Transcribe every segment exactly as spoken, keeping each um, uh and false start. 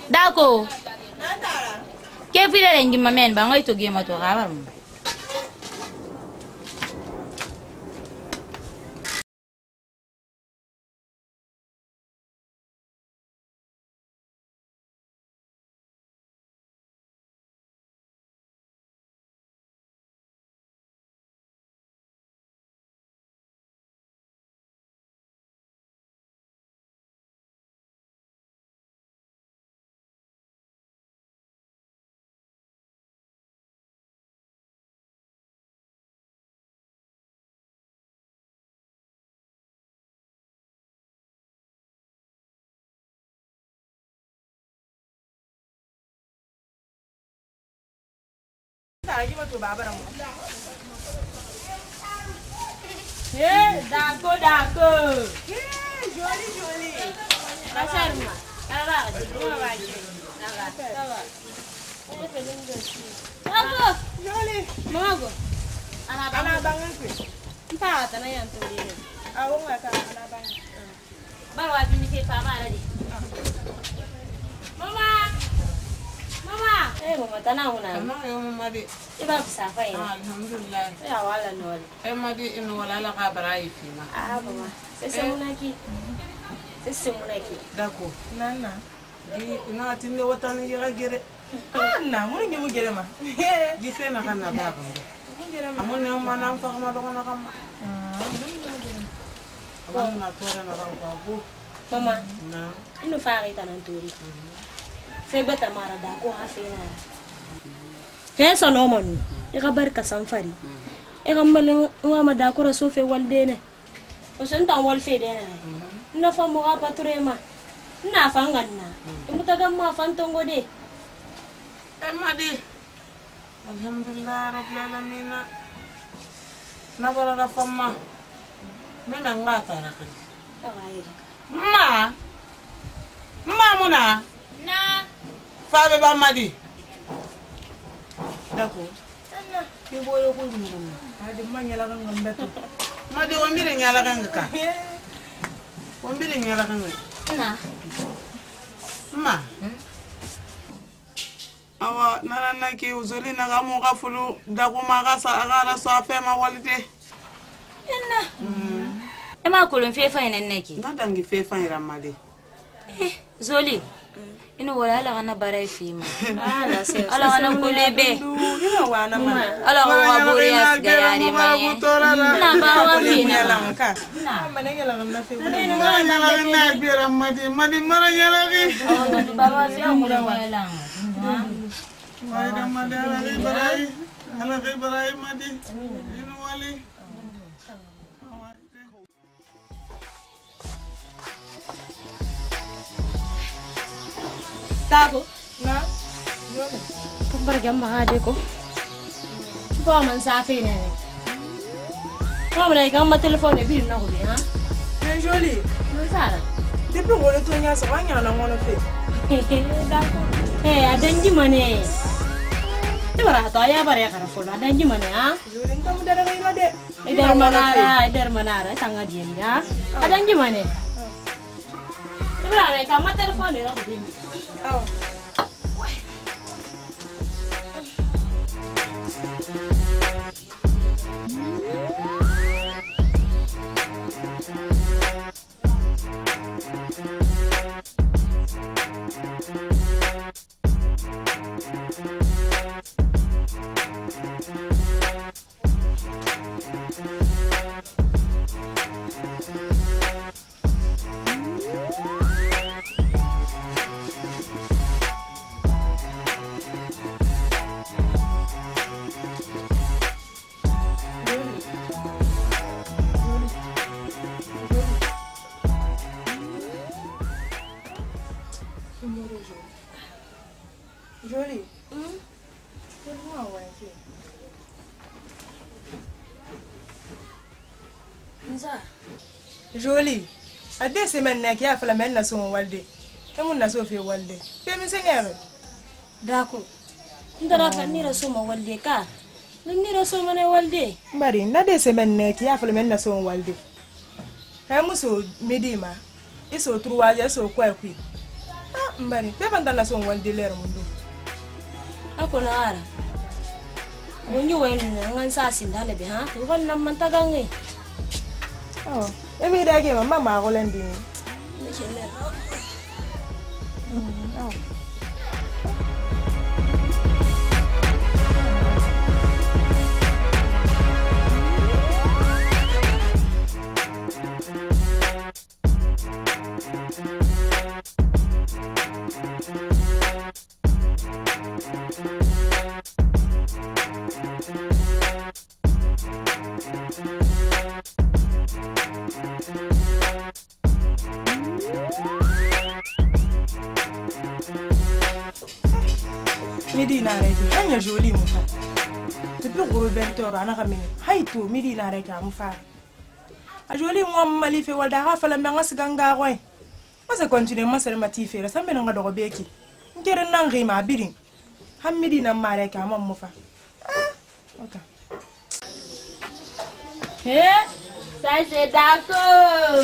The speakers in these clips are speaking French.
D'accord. Qu'est-ce que tu as dit, maman? Tu as dit, tu as dit, Eh, d'accord, d'accord. Eh, joli, joli. La charme. Alors, on va aller. Ça va. Bravo. Joli. Maman. Ana ana bangun ku. Mpa ta na yan to ni. Ah, on va ta ana bangun. Ba wa bi ni ke pa ba la di. Mama. Mama. Eh, mama ta na una. Mama, yo mama di. Iba kusafa ina. Alhamdulillah. Ya wala noli. Eh madi in wala la kabara ifima. Ah, mama. Sese munaki. Sese munaki. Dako. Nana. Di ina tinne watani gira gere. Anna, mun ngi mu gere ma. Di fe na kana ba ba. Amon ne ma na fa ma do na kama. Ah, mun ngi mu gere. Amon na tora na ran ba bu. Mama. Na. Ino fari tanan turi. Sai bata mara da ko hafina. Fesa no mon. E ka barka sanfari. E ka malin wa ma da ko so fe walde ne. O sen tan wal fe de ne. Na fa mo ga pature ma. Na fa nganna. E mutaga ma fa ntongo de. Eh madi. Alhamdulillah rabbil alamin. Na bara da fama. Mena ngata na kan. Ma. Ma muna. Na. Fa be ba madi. Dako. Anna, ke boyo ko dum dum. Adi man yala kan ngambeto. Madi o mbire nyala kan ka. O mbire nyala kan. Na. Ma. Awa nana ki uzuri na gamu ka fulu dako ma ka sa agara so afa ma walide. Na. E ma kulun fe fa ina nake. Na dangi fe fa ira madi. Eh, Zoli. Ino wala ala kana bara ifima. Ah, la se. Ala kana kulebe. Ina wana man. Ala ko waburi asgayari mani. Na ba wa fina. Na. Man ngi la ngam fe. Mara nyala na bira madi madi mara nyala ki. Oh, baba fi amula wala. Wai da madi ala ki barai. Ala ki barai madi. Ino wali. Tago. Na. Kumbar gamma hade ko. Ko man safi ne. Ko man gamma telephone bi na ko bi ha. Eh joli. No sara. Depuis ngolo to nya sa wanya na ngono fe. Dako. Eh, adanji mane. Tibara to ya bare kara fo adanji mane ha. Joli ngam dara ngai ma de. Idar manara, idar manara tanga diem ya. Adanji mane. Tibara gamma telephone ne ko bi. Oh. Joli. Hmm? What do you Nza. Joli. Ade semaine na kia fala men na so walde. Emu na so fe walde. Pe mi sengero. Dako. Ndara fa nira so ma walde ka. Nira so ma ne walde. Mbari na de semaine na kia fala men na so walde. Emu so medima. Iso truwa ya so kwa kwi. Ah, Mbani, be ban dalla son walde lere mundu. Ako na ara. Munyu wen ngan sa sindale be ha. Ko nam man tagange. Oh, e mi dage mama ma ko lendi. Ni chele. Oh. Medina reki hanya joli mu fa depuis gros bentor ana kamene hayto Medina reki am fa a joli mu am mali fe walda ha fala me ngas ganga koy masa continue masa mati fe ra sambe nga dogo beki ngere nan rima birin ham Medina ma reki am mu fa ah okay eh ça c'est d'accord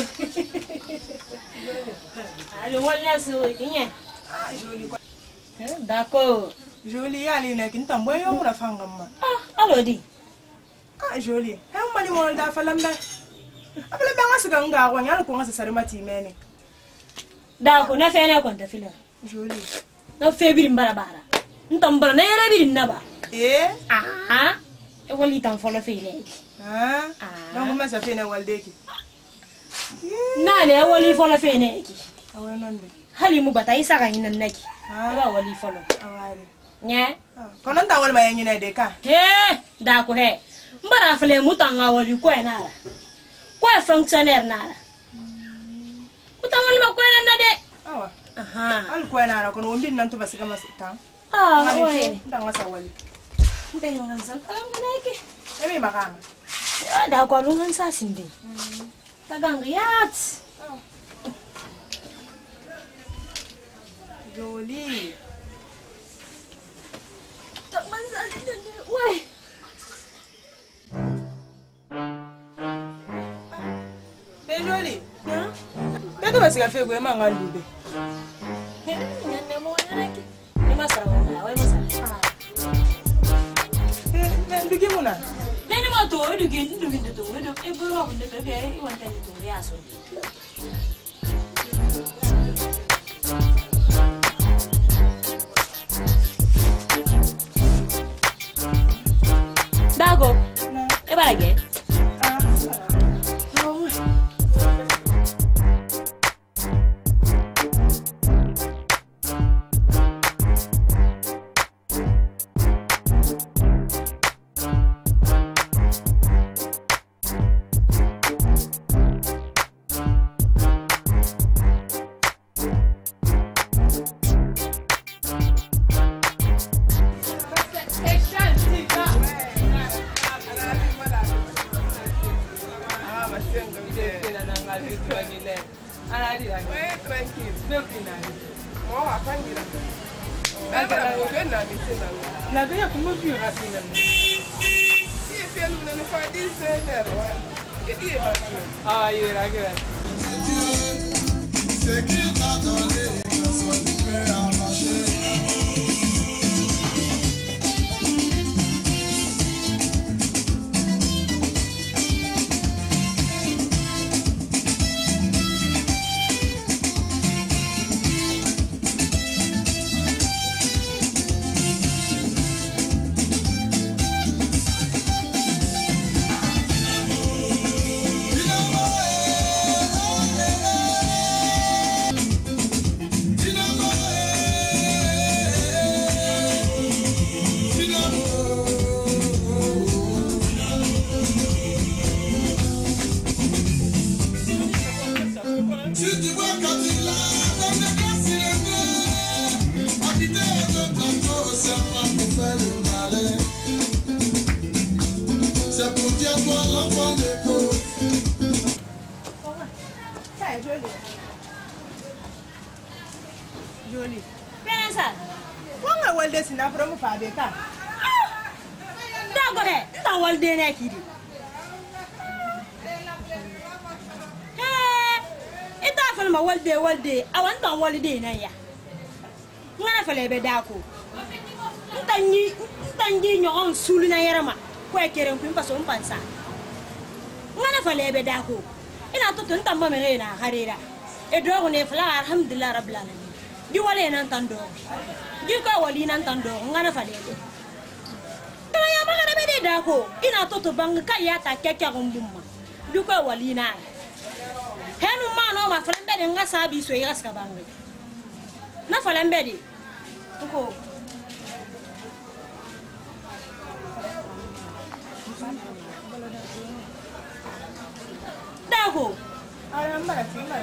Allez, wala so kinye. ah joli ko D'accord. joli ali na kin tambo yo mu la fangam Ah, allo di. ah joli ha mali mo da fala mba abla be ngas ganga ko nyal ko ngas sare mati mene D'accord, na fe na konta fila. joli Na fe bi mbara bara. Ntambara na yara bi naba. eh Ah, e wali tan folo fe le. ah donc ma sa fe na walde ki Na le wali folo fe ne ki. awen non de Hali mu bata isa ga hinan naki. ah Ba wali folo. awari Nya. kono nda wal ma yanyine de ka He, da ko he. Mbara fele mutanga wali ko enara. Ko e fonctionnaire nara. Mutanga wali ma ko enana de. awa Aha. al ko na kono wombi nan to basika masita Ah, oye. nda ngasa wali Mbe ngan san kalam nake. ebe makama Ya da ko lungan sa sinde. Tagang riat. joli Tak mansa sinde. Woi. be joli be to basika fe go ma ngalube Nyande mo nake. Ni masara wala, wai masara. eh be ndugi muna Nene mo to edu gen edu gen to edu e buru ko de ke i wan tan to ya so. Dago. E barage. ah la be ya kuma fi rasina ah ye la gra C'est qui t'a donné le soin du père à marcher. C'est pour dire toi l'enfant de peau. joli joli Pensa. wanga walde sina from fa be ka Dago he, ta walde ne kidi. Eh, ita fal ma walde walde, awan ta walde na ya. ngana fale be dako tanyi tanyi nyon sulu na yarama ko e kere ko paso mpansa ngana fale be dako ina to tun tamma me na harira e do ne fala alhamdulillah rabbil alamin di wale nan tando di ko wali nan tando ngana fale be tama ya magana be de dako ina to to bang kaya ta kekya gumbumma di ko wali na henu ma no ma fala be de ngasa bi so yagas ka bang na fala be de ko dako Ahora mbara mbara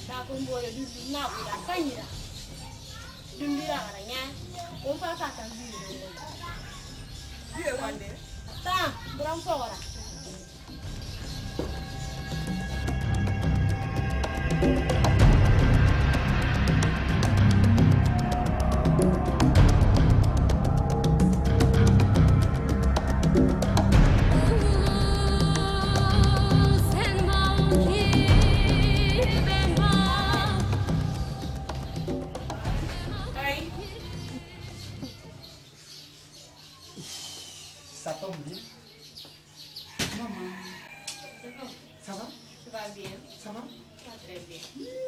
Da kun boye du du na ku da fanyira. Dum dira aranya. O fa ka kan bi. Biye wande. Ta, buram fora. Ça tombe bien. Maman. Ça va? Ça va bien. Ça va? Ça va très bien.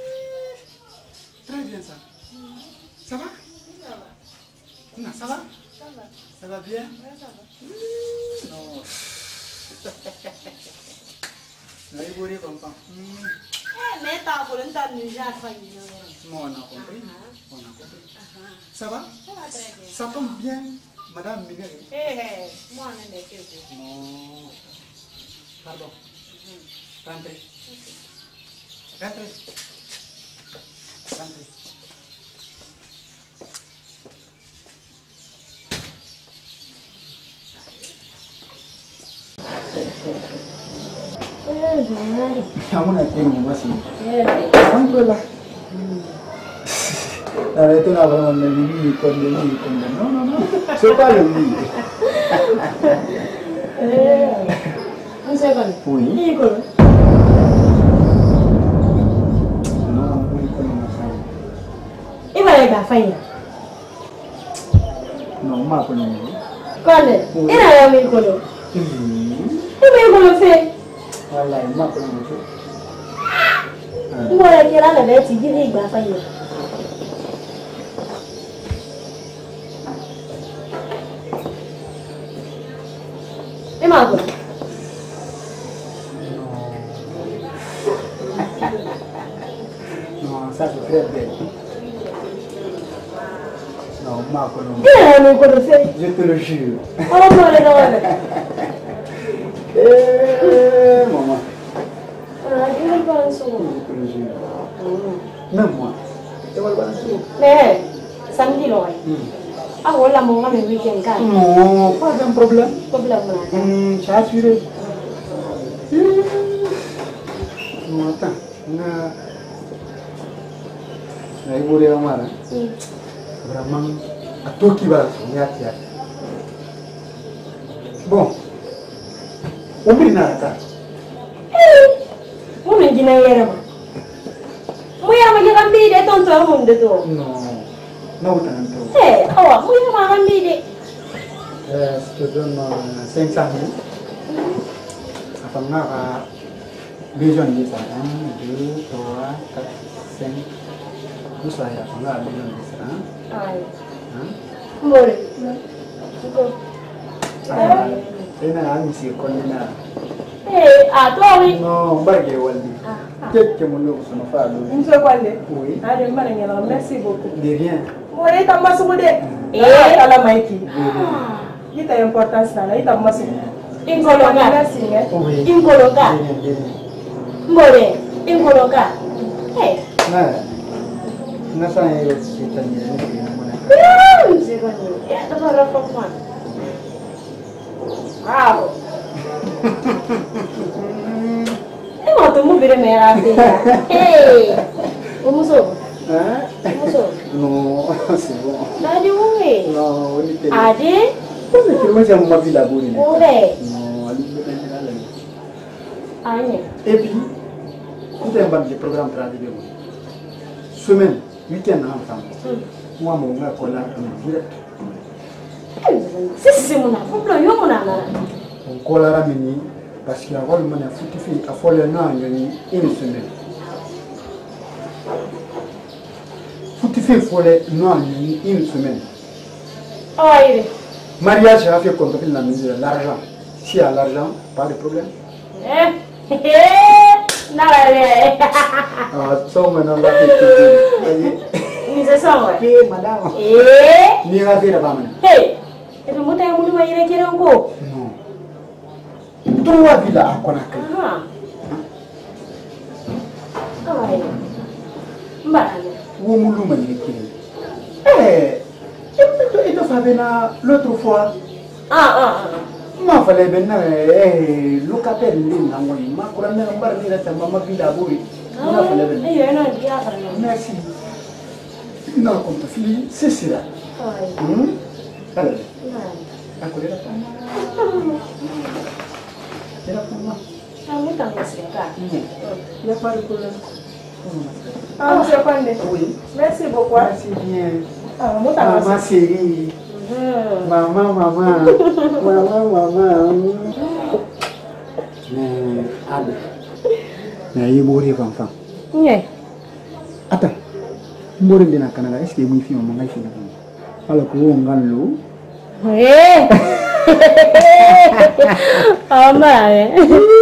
Très bien ça. Ça va? Ça va. Non, ça va? Ça va. Ça va bien? Ouais, ça va. Non. Là, il voulait comprendre. Eh, mais ta pour un tas de gens failli. Non, on a compris. On a compris. Ça va? Ça va très bien. Ça tombe bien, Madame Minéré. Eh, eh, moi, on est quelque chose. Non. Pardon. Rentrez. Rentrez. Rentrez. Kamu nak tengok masih? Sampai lah. Nah itu nak orang ini ikon ini ikon no no no. Siapa lagi? Eh, siapa ni? Pui. Ikon. No, pui ikon masai. Iba ya gafanya. No, mak pun ni. Kole. Ina ya mi kolo. Iba ikon fe. Wallahi mak pun ni. Mo ya kira na be ti gidi gafanya. Emang aku? Non, ça c'est très bien. Non, mak pun ni. Ina ya mi kolo fe. Je te le jure. Oh, mo le na wala. Eh, maman. Ah, ini kan so. Je te le jure. Même moi. Tu vois le balancier? Mais samedi loy. Ah, wala mo ngam weekend kan. Non, pas de problème. Problem na. Hum, j'ai assuré. Non, attends. Na... Na ibu dia marah. Vraiment, à tout qui va, on y a tiens. Bon. On vient à la Mo men gina yere ma. Mo ya ma ga mbi de ton to mo de to. Non. Non, autant de Eh, awa, mo ya ma ga mbi de. Euh, je te donne euh, cinq cent mille. Après, on a besoin de ça. un, deux, trois, quatre, cinq. Tout ça, on a besoin de ça. Ai. Hein? More. Ko. Ah, c'est un ami, c'est qu'on a. Eh, ah, to wi. Non, barge waldi. Qu'est-ce que mon nom son frère? Une seconde. Oui. Allez, Marangela, merci beaucoup. De rien. More ta masude. Eh, kala maiki. Ita importance na, ita masude. Ingoloka. Merci, eh. Oui. Ingoloka. De rien, de rien. More. Ingoloka. Eh. Na, na sa iyo kita niya ni muna. Secondo. Ya, to para fa. Bravo. Eh, ma tu mo vire me era Hey. Vamos so. Hein? Vamos so. Non, c'est bon. Dadi uwe. Non, on était. Ade? Come che moi siamo ma villa buoni? Uwe. Non, all'interno della lei. Anye. Et puis, on a un bon programme traditionnel. Semaine, week-end ensemble. Moi, mon gars, on a un direct. Sisi muna, poplo yo muna na. On collara mini parce qu'il y a un moment foutu fait à folle non une semaine. Foutu fait folle non une semaine. Aïe. Mariage a fait contre la misère, l'argent. S'il y a l'argent, pas de problème. Eh, eh, nalale. Ah, ça maintenant on va faire tout. Ni se songa. Eh, madame. Eh. Ni va faire là-bas. Hey. Et le mota yamuni wa yire kire ngo. Non. Trois villas à Conakry. Ah. Aïe. Mbaraga. Où moulou m'a dit eh, il te fait l'autre fois. Ah ah ah. Ma fallait bien eh locataire l'île n'envoie ma couronne n'a pas dit la maman vide à bourri. Ma fallait bien. Eh non dia. Merci. Non comme ta fille c'est cela. Hum. Allez. À côté de la femme. C'est la femme. Kamu tak masih kan? Il n'y a pas de problème. Ah, monsieur Pandé. Oui. Merci beaucoup. Merci bien. Ah, moi, t'as Maman chérie. Maman, maman. Maman, maman. Mais, Abel. Mais il est mort, enfant. Oui. Attends. Mort de la Canada, est-ce que mon fils m'a mangé chez nous? Alors que vous, on gagne l'eau. Oui. Oh, mais.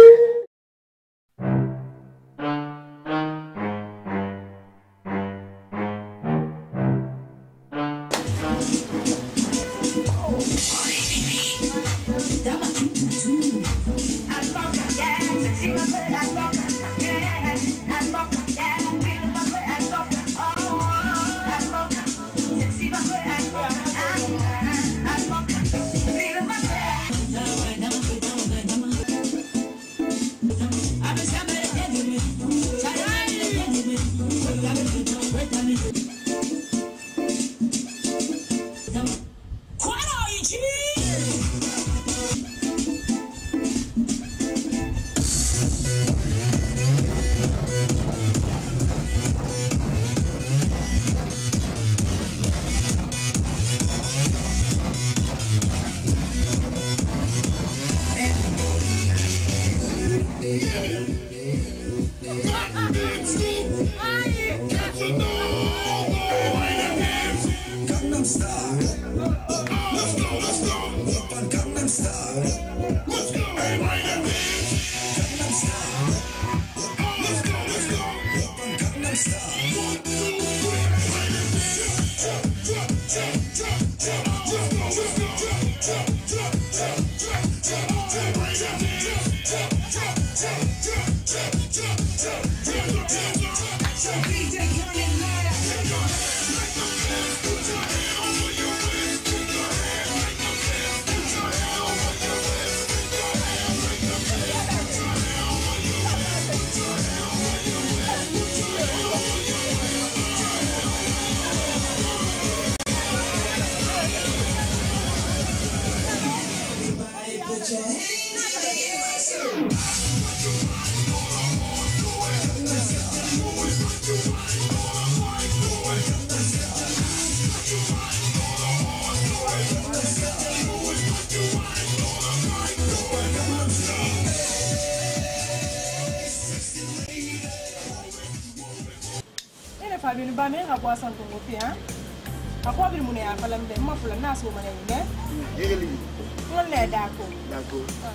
Fabien ba me ka kwa san ko fi ha akwa bi mu ne ya falam de ma fula na so ma ne nge yegeli won le da ko da ko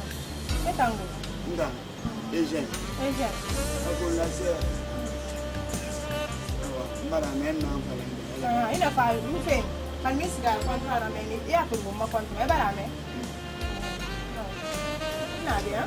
e tango nda eje eje ko la se mbara men na falam ah ina fa mu fe man mi siga kontra na me ni ya ko mo kontra e bara me na dia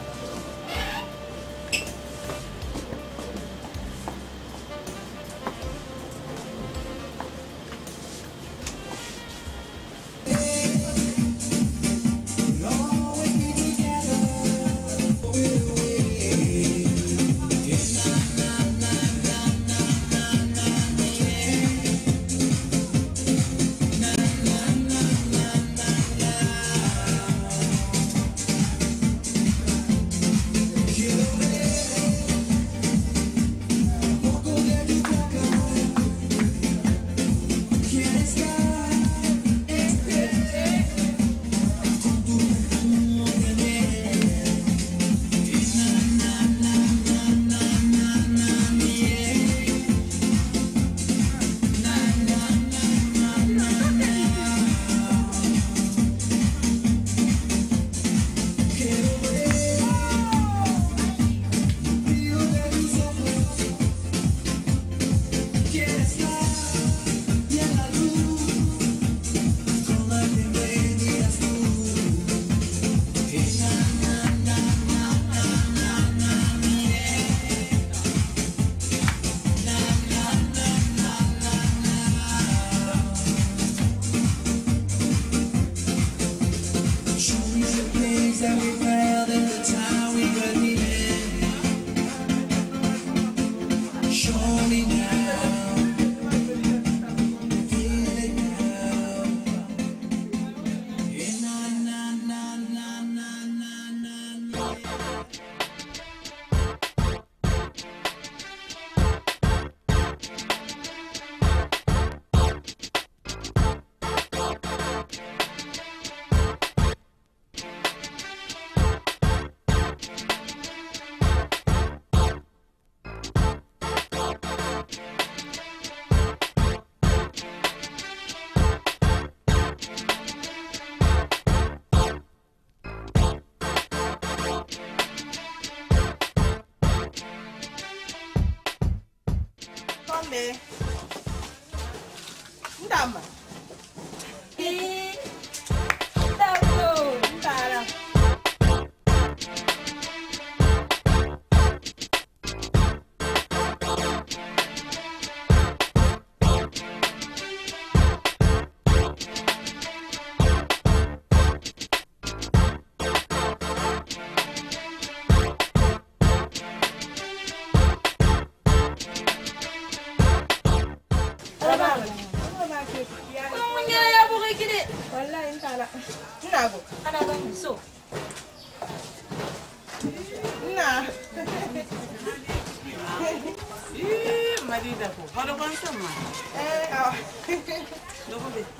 Ndama. Eh. Ndamo, ndara. Nago. Ana ba so? Na. Eh, marida ko. Para ban sama. Eh, ah. Dogo be.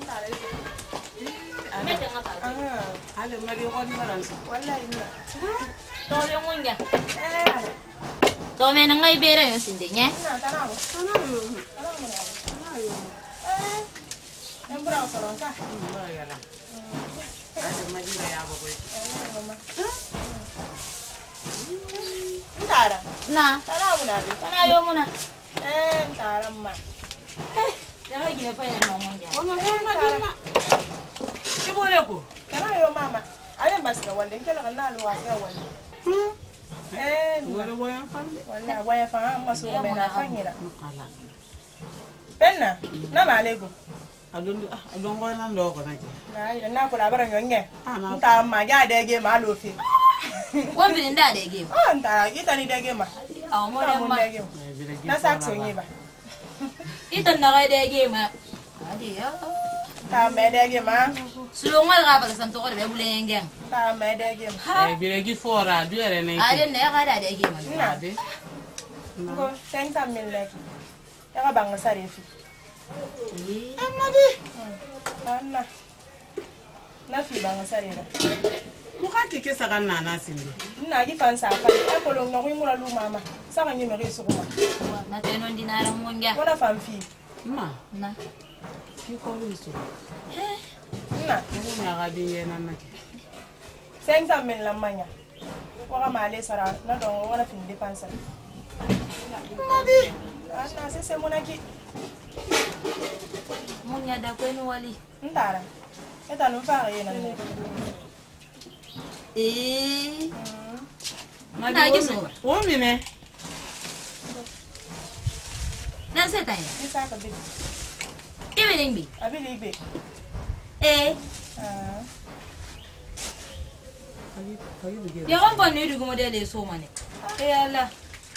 Me tanga ka. Ah. Ale mari ko ni maran sa. Wallahi na. To yung munga. Eh. To me nang ngai bera yung sindinya. Na, tanago. Tanayo. Tanago na. Tanayo. Eh. Yang berapa orang sah? Ba ya la. Ale marida ya bo ko. Ntara. Na, Tanago na. kana yo muna. Eh, ntara ma. Eh, ya ga gine pa ya no munga. Ono ko madina. Ki bo le ko. Tanago mama. Ayan basta wala kila kana luwa ka wala. Hmm. Eh, Wala bo yan fan. wala waya fa maso be na fanyira. Ala. Penna, na malego. Adon ah adon ko nan do ko nake. Na ida na kula baran yonge. Ah na. Nta ma ja dege ma lofi. Wa bi nda de game. Ah, nta kita ni dege ma. Aw mo Ta de mun ma. dege. Na sakso ni ba. Ito na ga de game. Adi ya. Ta me dege ma. Sulungal ga ba san to ko be bulenge. Ta me dege ma. Ha. Eh biregi fora duere ne. Adi ne ga da de game. Na. Ade. Ko senta mil lek. Ya ka bang sare fi. Amadi. Anna. Na fi bang sare na. Mukati ke saka nana sinde. Na gi fan sa fa. E ko lo no ko ngula lu mama. Sa ka nyime ri su ko. Na te non dinara munga. Wala fam fi. Ma, Na. ki ko wiso. Na. Ni na ga di yena na ke. Senta mil la manya. Waka male sara na don wala fin dépense. Amadi. Anna se se monaki. Munya da kwenu wali. Ntara. Eta no fa yena ne. Eh. Madi Na wo giso. mi- Wo mi ne. Na se tay. Isa ka bi. Ibe limbi. Abi libe. Eh. Ah. Kali kali bige. Ya kon pon ni dugu modele so mane. Eh ala.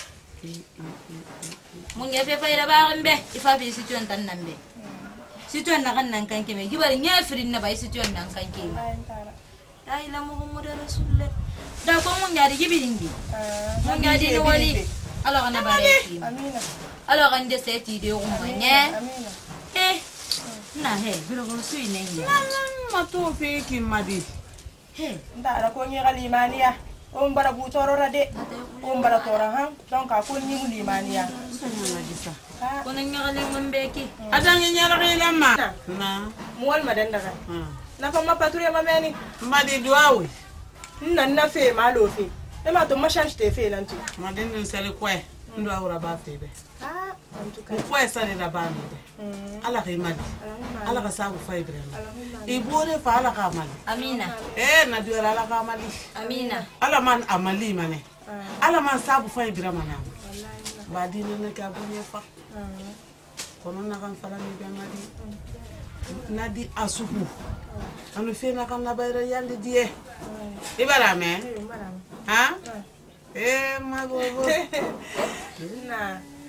Munya fe fa ira ba gambe. Ifa bi situation tan nambe. Situation na kan nan kan keme. Gibari nya firin na bai situation nan kan keme. Ay, ntara. La ilaha muhammadu rasulullah. Da ko munya di gibiringi. Ah. Munya di no wali. Ala kana bare ki. Amina. Ala kan de seti de ko manya. Amina. Eh. Na he, bilo ko sui ne nya. Ma to fe ki madi. He. Ntara ko nyi galimaniya. O mbara bu toro rade. O mbara tora ha. Donc ka ko nyi limaniya. Sanya na disa. Ha. Ko nan nya galing mbeki. Adan nyara ke lama. Na. Na. Muwal madanda ka. Ah. Na fa ma patrouille ma meni. Madi duawe. Nan na fe ma lo fe. E ma to ma change te fe lan tu. Madi ni sele kwe. Ndo awura ba fe be. Ah, en tout cas. Ko kwe sale da ba mi de. Mm. Ala ke madi. Allahumma. Ala ka sabu fa ibrahim. Allahumma. Ibore fa ala ka mali. Amina. Eh na duara ala ka mali. Amina. Ala man amali mane. Ah. Ala man sabu fa ibrahim na. Wallahi. Ba di ne ka bu ne fa. Ah. Kono na kan fara ni be ngadi. Nadi asuku. Anu fe na kan na bayra yandi die. Ibara me. Eh, mbara. Ha? Eh ma go go. Na.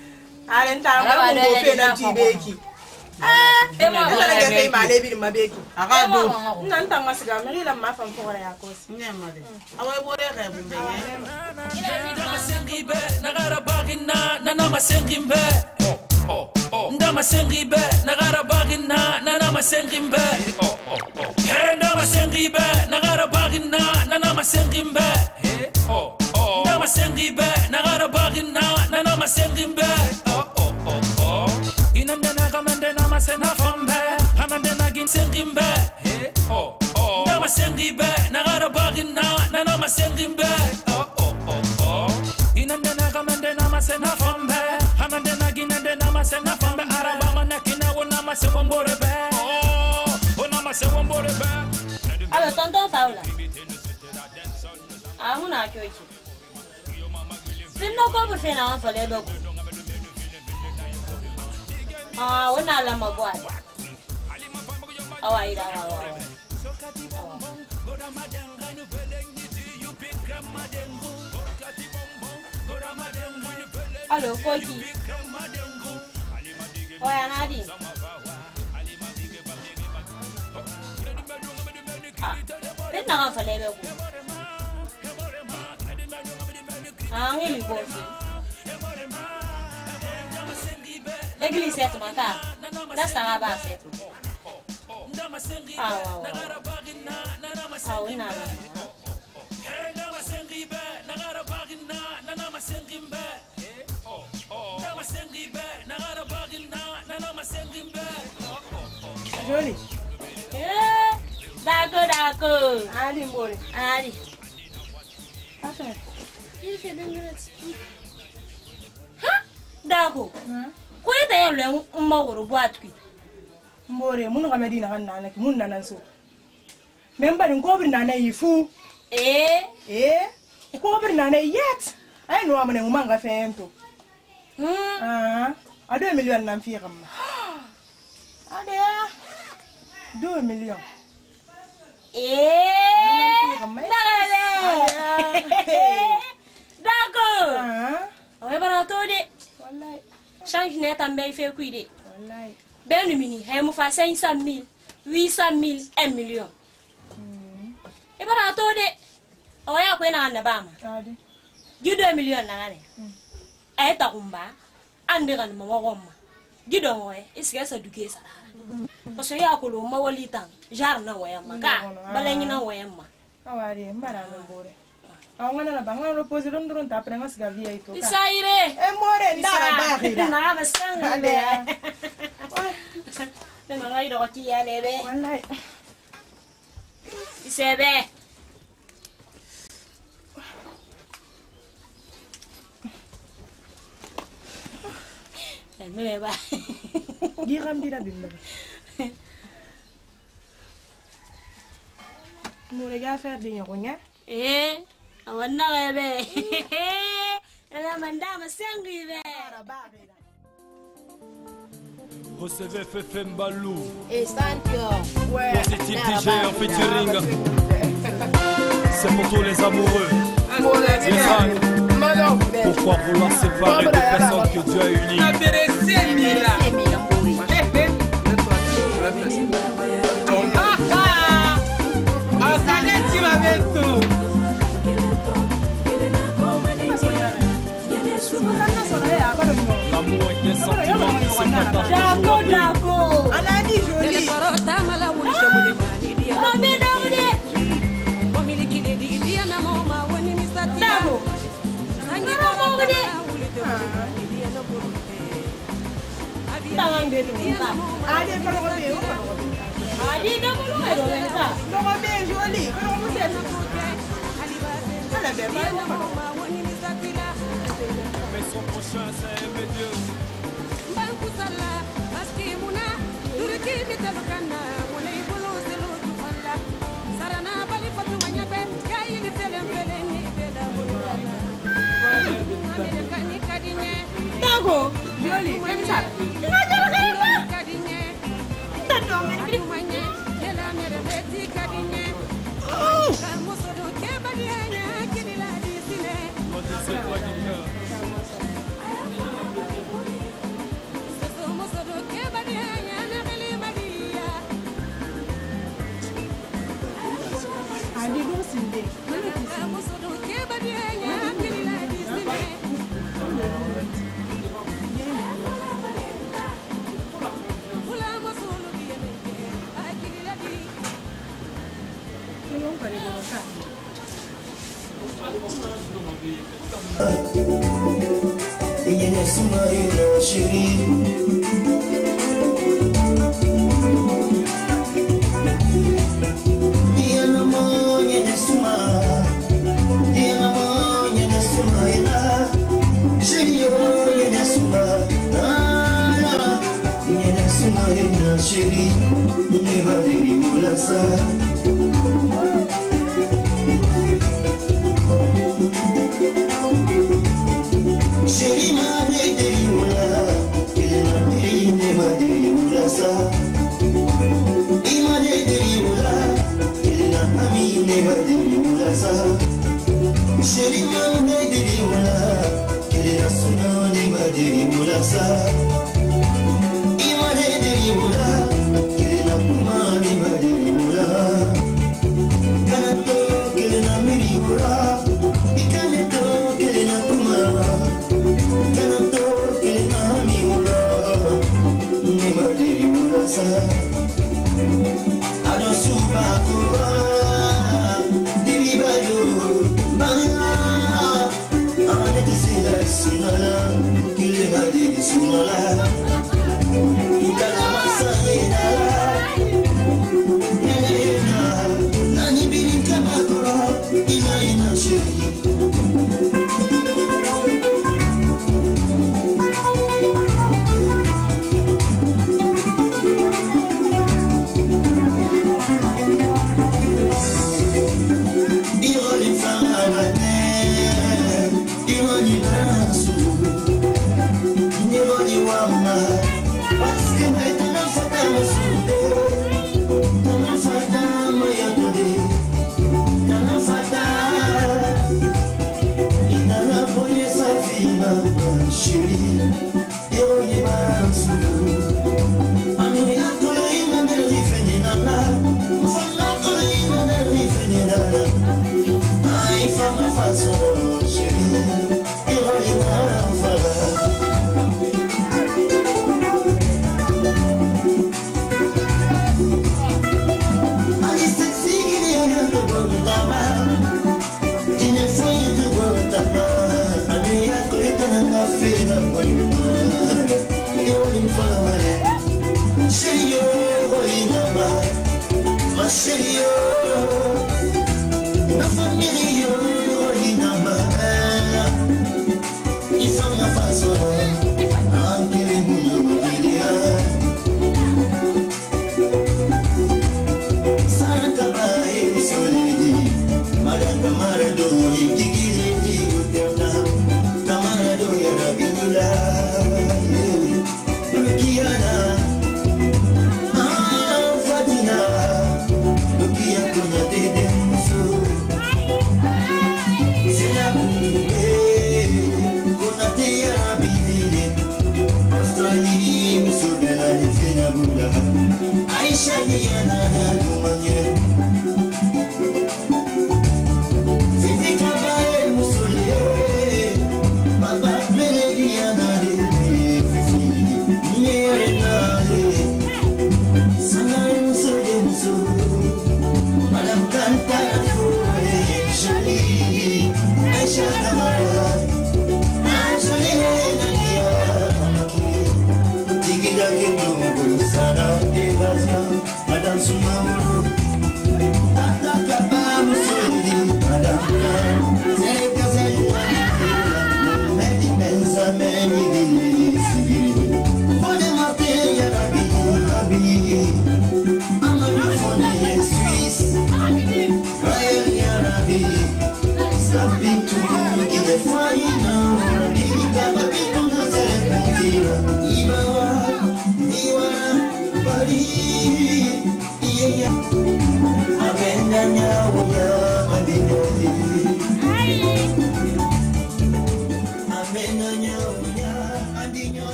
Alen ta ma ko fe na ti beki. Ah, e mo ba la ke ma le bi ma beki. Aga do. Nan ta ma siga me la ma fam ko ya ko. Nyama de. Awa bo re re bumbe. Ndama sengibe nagara bagina nana masengimbe. Oh oh. Ndama sengibe nagara bagina nana masengimbe. Oh oh oh. Hey ndama sengibe nagara bagina nana masengimbe. Hey oh oh. Ndama sengibe nagara bagina nana masengimbe. Oh oh oh oh. Inandena kamandena masena fambe. Kamandena gin sengimbe. Hey oh oh. Ndama sengibe nagara bagina nana masengimbe. Oh oh oh oh. Inandena kamandena masena fambe. Kamandena ginandena masena fambe. Araba manakina wona masewambore be. Oh, wona masewambore be. Alors, tonton Paula. Ah, on a que ici. C'est non comme vous faites un folie donc. Ah, on a la maboise. Ah, ouais, il a la Allô, Koki. Ouais, Anadi. Ah, c'est un folie donc. Ah, il est beau aussi. L'église est mon cas. Là, ça va pas faire. Ah, ouais, ouais. Ah, oui, non. Joli. Eh, d'accord, d'accord. Ali mbore. Ali. Asa. Il fait deux minutes. Ha? D'accord. Ko ita yau le umma goro boîte qui. Mbore mun ga medina kan nana ki mun nanan so. Memba din ko bir nana yifu. Eh, Eh? Ko bir nana yet. Ai no amane umanga fento. hmm. Ah, a deux millions nan fi gamma. Ade. deux millions. Eh. D'accord. D'accord. Ah, Ouais, bah, tout de. wallahi, Change net en belle fait cuire. wallahi. Ben mini, elle me fait cinq cent mille, huit cent mille, un million. Et bah, tout de. Ouais, après, on a un bama. Ade. Du deux millions, là, là. Et ta rumba, André, maman, maman. Dis donc, ouais, est-ce que ça duque ça? Parce que y a que l'on m'a oublié tant. J'arrive na ouais, ma gars. Balai na ouais, ma. Awari, mbara mbore. Awanga na banga repose ron ron ta prenga sigavia ito. Isaire. Eh more ndara bahira. Na basanga le. Le mari do ki ya lebe. Wallahi. Isebe. Me ba. Giram dira bimba. More ga faire de nyonya. Eh, awana lebe. Ela manda masangi be. Recevez Fefe Mbalou. Et Sancho. Positive D J en featuring. C'est pour tous les amoureux. Les fans. Pourquoi vouloir séparer des personnes que Dieu a unies? L'amour est un sentiment qui se partage. D'accord, d'accord. Anadi joli. Oh, mais non, tangan dia tu minta. Ade kalau kau beu. Adi dah belum ada minta. Kau beu joli. Kalau kau set. Ala beba. Mais son prochain, c'est aimer Dieu. Tago. Joli. Bisa.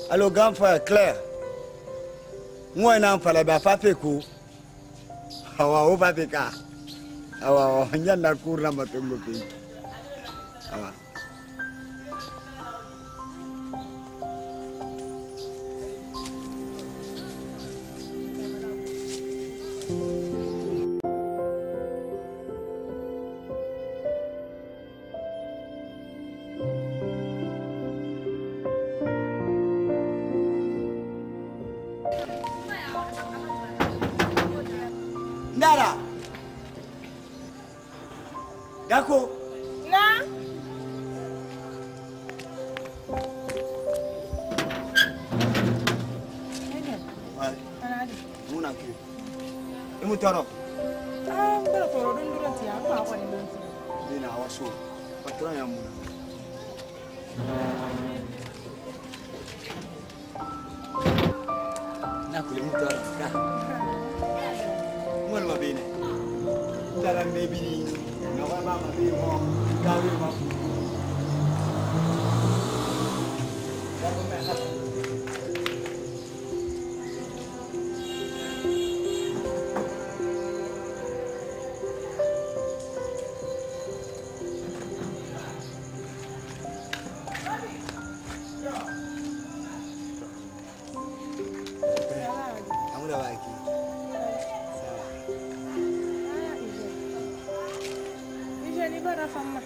Allô, grand frère, Claire. Moi, je suis un papa. Awa, papa ka. Awa, on y a la cour là, ma tombe. Awa. Nara. D'accord. Na. Ouais. Mon accueil. Et mon taro. Ah, on va faire un tour de tia. On va voir les gens. Dina waso. Patron ya muna. Nakule mon taro. Mon ma bene. Tara mebi. No va ma be mo. Kawe ma. Kamu dah baik. Sawa. Ija ni bara fama.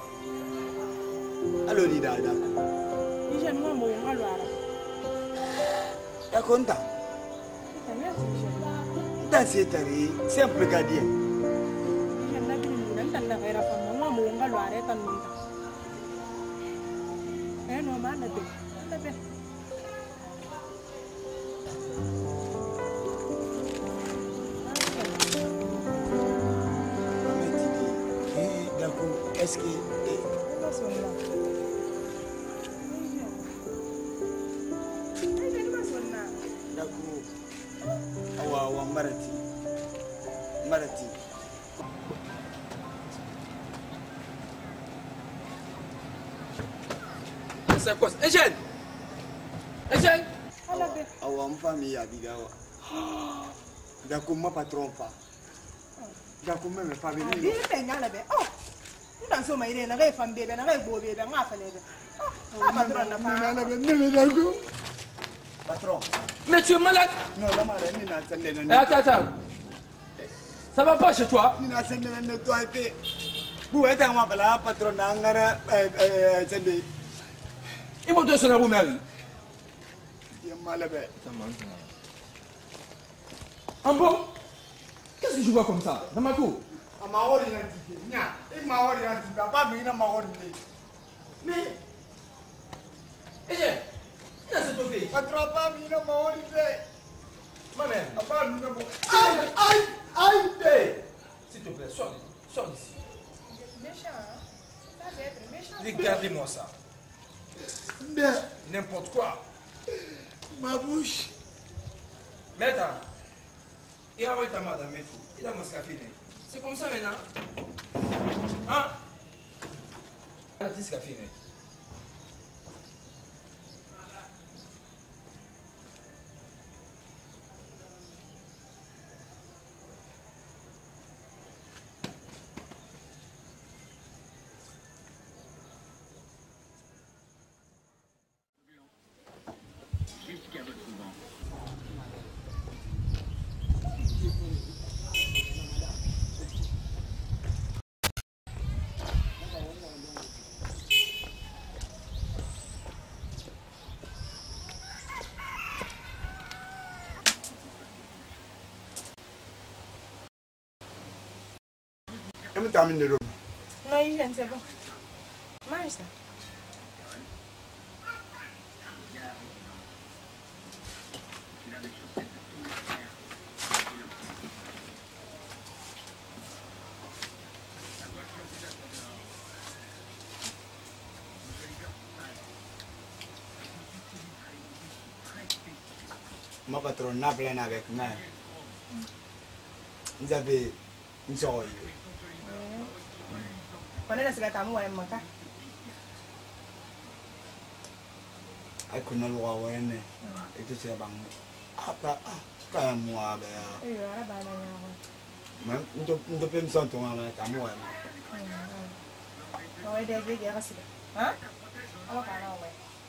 Alo ni dah dah. Ija ni mo ngalo ara. Ya konta. Tanya sija. Dan setari sempre gadie. Ija na bi ni nan tan da era fama mo ngalo ara tan nunta. Eh no mana be. Anda be. Est-ce que d'accord awa awa marati marati C'est quoi? Eugène! Eugène! awa mfami ya bigawa d'accord ma patron fa d'accord même pas venir Bi be ngala be. Oh. Ndan so mai na ga fan bebe na ga go bebe nga fa lebe. Ah, patron na fa. patron Mais tu es malade! non la mara ni na sende Eh, na attends, attends. Ça va pas chez toi? ni na sende na to ite bu eta ma bala patron na ngara eh sende Ils vont te sonner au mari. ya malabe En bon? Qu'est-ce que je vois comme ça dans ma cour? amaori na tike nya e maori na tike ba mi na maori ni Mais. Eugène! Qu'est-ce que tu fais? patron ba mi na maori ni Ma mère. ba mi na maori ai ai ai Hey! S'il te plaît, sors, sors d'ici. Méchant. Ça va être méchant. Regardez-moi ça. N'importe quoi. ma bouche Mais attends. Il a envoyé ta madame, mais fou. Il a mon café. C'est comme ça maintenant. Hein? Il a dit ce café. emu tamin de rom Non, Ija, c'est bon. Mange ça. ma patron n'a plein avec moi. Vous avez une soeur. Quando era segata mu wa maka. ai kuna luwa wene itu sia bang apa kayak mua be ya iyo ara bana nyago man ndo ndo pem santo ngala kamu wa no ide ge ge gasida ha ala kana we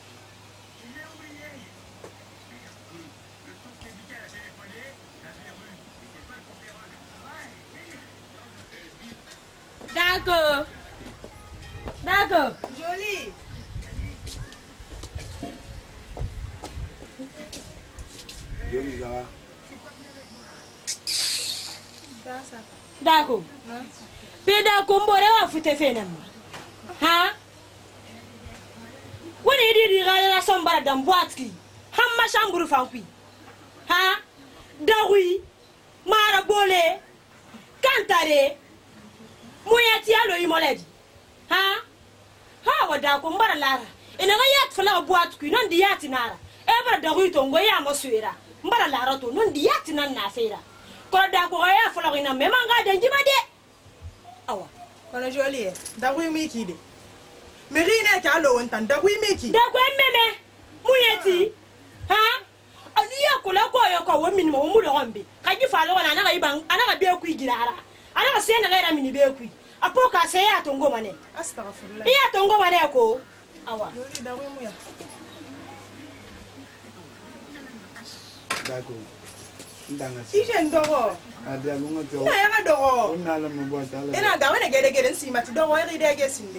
D'accord. D'accord. Jolie. Jolie ça va Dasa. D'accord. Pe d'accord mbore wa fute fenam. Ha? Woni di di la sombara dam boatki. Hamma chamburu fampi. Ha? Dawi. Mara bole. Kantare. Muyati alo imoledi. Ha? Ha wada ko mbara lara. Ina ga yat fala boatki non di yati nara. Ebra dawi to ngoya moswera. Mbara lara to non di yati nan na fera. Ko da ko ya fala ina mema nga denji made. Awa. Kono Jolie. Da wi mi kide. Merine ka lo wontan da wi mi ki. Da ko meme. Muyati. Ha? Aliya ko la ko yo ko womin mo mu do gombe. Ka ji fala wana na ga ibang ana ga be ku igirara. Ana ga se na ga ra mini be ku. Apo ka se ya tongo mane. Astaghfirullah. Iya tongo mane ko. Awa. Jolie da wi mu ya. d'accord ndanga Si je ndoro. ada lunga to Ina ya ga dogo. onna la mo bota la Ina ga wena gede gede si mati dogo iri de ge sinde.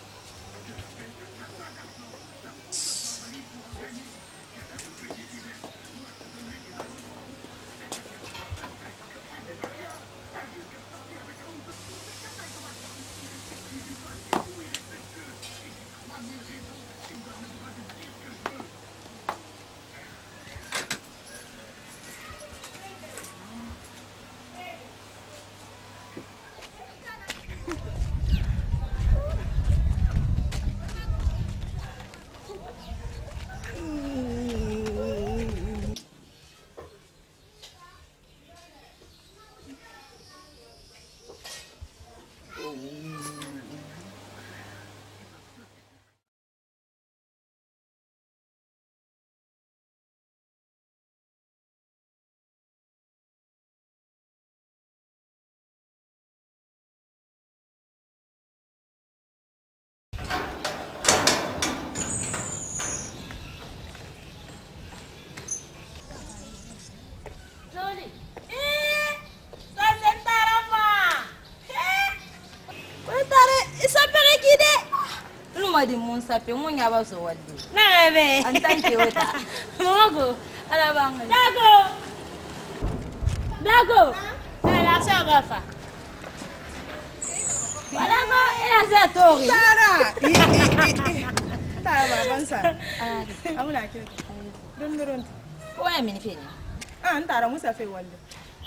Jolie. Eh! Ça c'est tarama. Eh! Wai tare isa pere kide. Lu ma di mun sape mun ya ba so wadde. Na be. An tanke wata. Mogo. Ala banga. D'accord. D'accord. Na la sa gafa. Wala ko ina sa tori. Tara. Tara baban sa. Amuna ke. Dun dun. Wai min fini. Ah, ntara musa fe walde.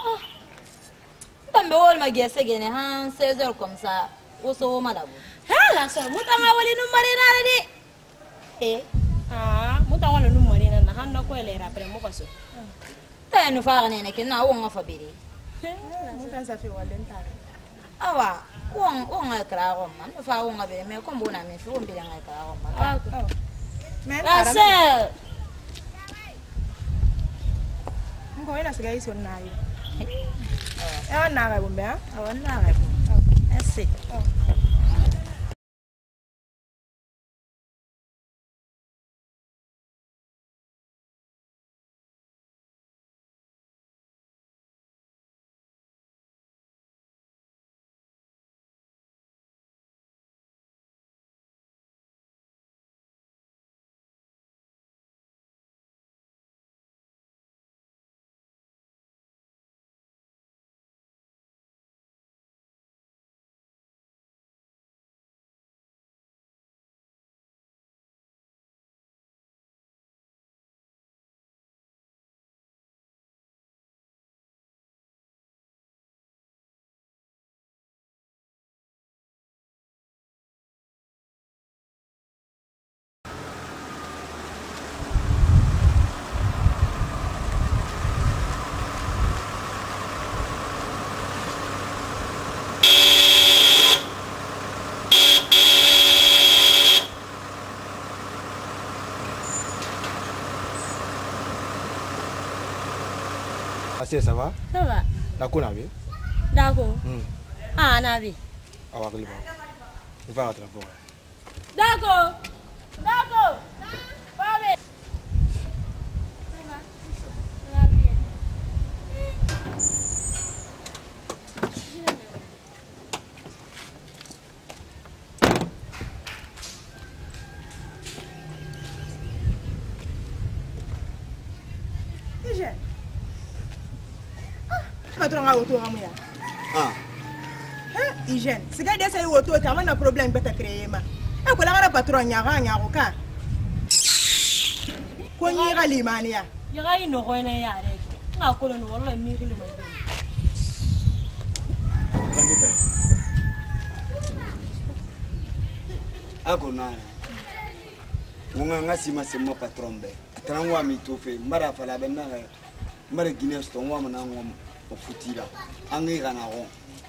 Tambe wol ma gese gene han seize heures comme ça. Woso ma dabu. Hala sa muta ma wali num mari na de. Eh. Ah, muta wala num mari na na hanno ko ele rapre mo ko so. Ta no fa ne ne kina won fa biri. Muta sa fe walde ntara. Awa, won won al kra ro man. Fa won be me ko mbona me fi won bi ngal kra ro man. Men La tara. sœur. Ngo ina siga iso nayo. Eh, na ga bombe ha. Awan na ga. Merci. Assez, ça va? Ça va. D'accord, Nabi? D'accord. Ah, Nabi. Ah, va, il va rentrer. D'accord. D'accord. Babe. Patron a auto amu ya. Ah. Eh, hygiène. Si gade sai auto ta mana problem beta créer ma. E ko la ngara patron nya ga nya ko ka. Ko ni ga limani ya. Ya ga ino ko ina ya re. Nga ko no wallahi mi khili ma. Ako na. Munga ngasi masemo patron be. Atranwa mi tofe mara fala be na. Mara Guinée sto ngwa mana ngwa ofutira. Angi kana ro.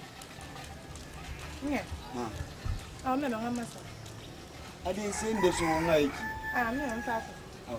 Nye. Ah. Ah, me nga masa. Adi sende so ngai ki. Ah, me on ta. Ah.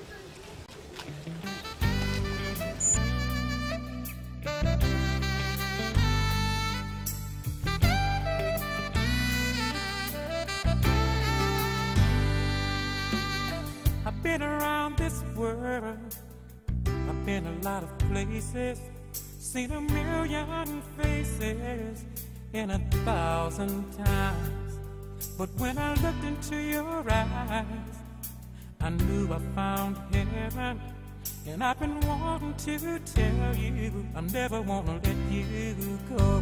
I've been around this world. I've been a lot of places, seen a million faces in a thousand times. But when I looked into your eyes, I knew I found heaven. And I've been wanting to tell you, I never want to let you go.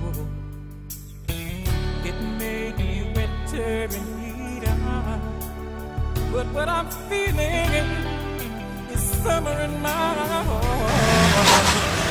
It may be winter in Eden, but what I'm feeling is summer in my heart.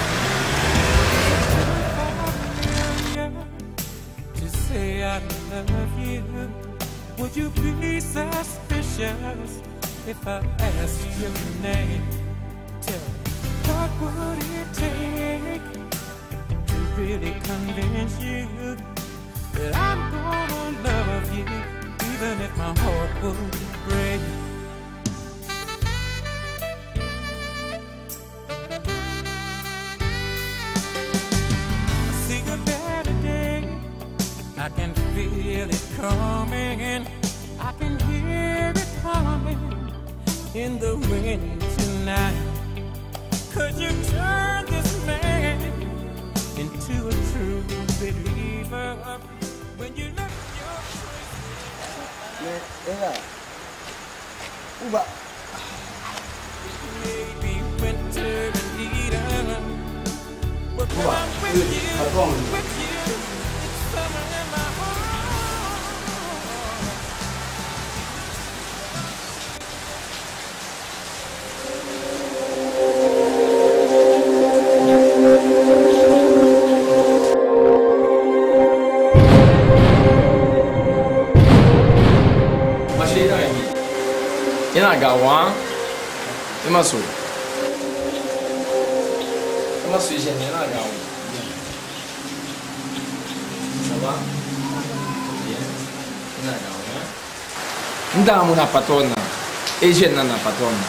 To say I love you, would you be suspicious if I asked your name? Tell me, what would it take to really convince you that I'm gonna love you, even if my heart would break? I see a better day, I can feel it coming, I can hear it coming in the wind tonight. Could you turn this man into a true believer when you look at your Ella. Uba. maybe winter in Eden, but when Uba. I'm with you, Pardon. with you, it's summer in my heart. Ina gawa ima so ima so je ni na gawa ça va bien ina gawa nda mu na patona e je na na patona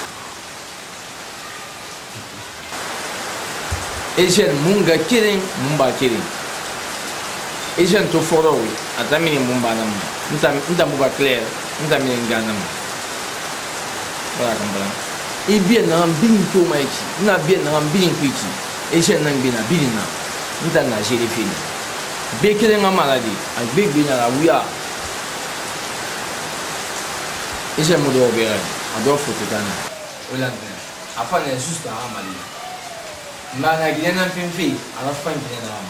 e je munga kirin mumba kirin e je to foro wi atamini mumba na mu nda nda mu ba clair nda mi ngana mu. Voilà comme ça. Et bien dans bin to maiki, na bien dans bin kwiki. Et je nan bin na bin na. Nda na jere fini. Be kele nga maladi, a be bin na la wuya. Et je mo do obera, a do foto tana. Olanda. Apa na juste a mali. Ma na gine na fin fi, a la fin gine na.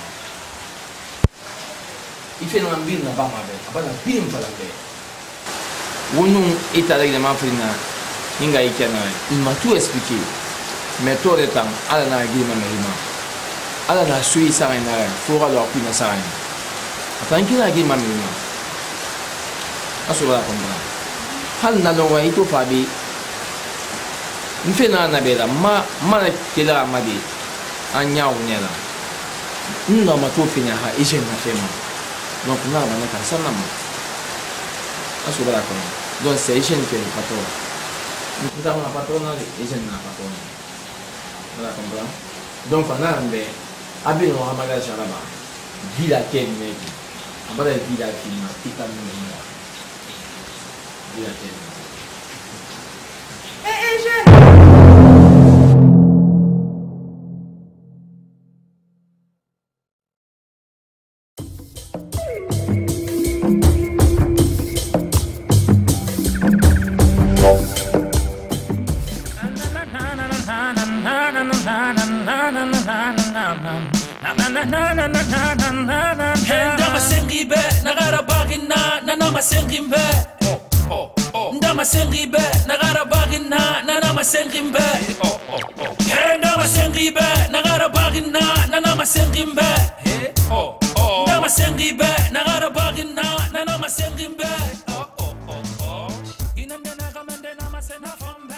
Il fait na bin na ba ma be. Apa na bin pa la be. Wonu etala gine ma frina. Inga ikena, il m'a tout expliqué. Mais tout le temps, ala na gima merima. Ala na sui sarena, fora lo apina sarena. Atanki na gima merima. Asoba komba. Hal na lo wa ito fabi. Mfe na na bela ma ma kila amadi. Anya unyela. Nda ma to finya ha ije na fema. Donc na ba na ka sana ma. Asoba komba. Donc c'est ije ni fait patron. Kita una patrona, dicen una patrona. ¿Verdad, compramos? donc fana mbe abi no hamada sharaba vila ken neki abada vila filma tika mmenga vila ken eh eh je Ndama sengibe nagara bagina nana sengimbe Ndama sengibe nagara bagina nana sengimbe Ndama sengibe nagara bagina nana sengimbe Ndama sengibe nagara bagina nana sengimbe Inanda nagamande nama senafambe